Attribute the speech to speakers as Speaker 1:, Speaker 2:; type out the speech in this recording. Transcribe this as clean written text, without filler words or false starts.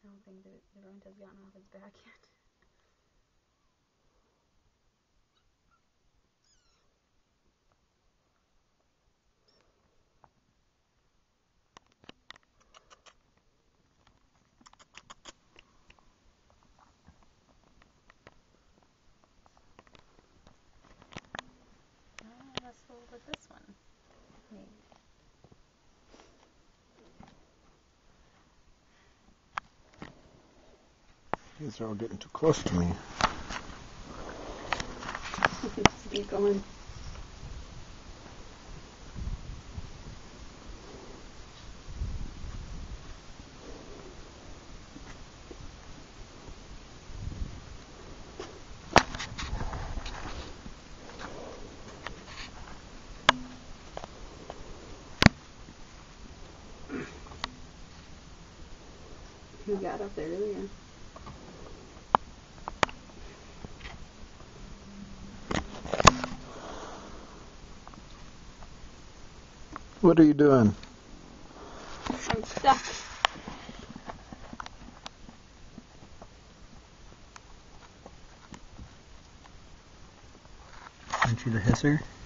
Speaker 1: don't think that the runt has gotten off its back yet. Let's go with this one. Maybe.
Speaker 2: These are all getting too close to me.
Speaker 1: Just keep going. Who got up there earlier?
Speaker 2: What are you doing?
Speaker 1: I'm stuck.
Speaker 2: Aren't you the hisser?